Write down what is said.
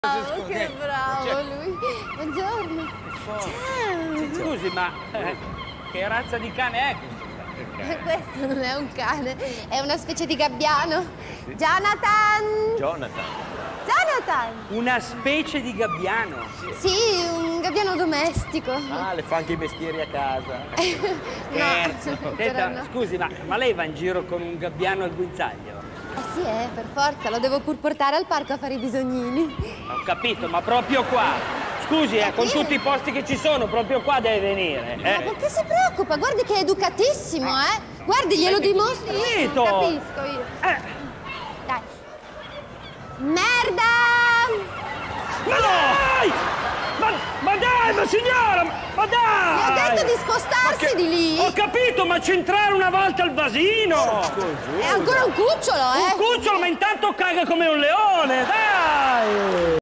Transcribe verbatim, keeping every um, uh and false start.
Oh, che bravo lui. Buongiorno. Ciao. Scusi, ma eh, che razza di cane è questo? Questo non è un cane, è una specie di gabbiano. Jonathan! Jonathan. Jonathan! Una specie di gabbiano? Sì, un gabbiano domestico. Ah, le fa anche i mestieri a casa. Scherzo. No, Senta, no. scusi, ma, ma lei va in giro con un gabbiano al guinzaglio? Eh sì, eh, per forza, lo devo pur portare al parco a fare i bisognini. Ho capito, ma proprio qua. Scusi, eh, con tutti i posti che ci sono, proprio qua deve venire. Ma Eh. perché si preoccupa? Guardi che è educatissimo, eh? Guardi, glielo dimostro. Capito? Capisco io. Eh. Dai. Merda! Ma dai! Ma, ma dai, ma signora! Ma Mi ha dai! detto di spostarsi di lì. Ho capito, ma c'entrare una volta al vasino! È ancora un cucciolo, eh? Un cucciolo, ma intanto caga come un leone, dai!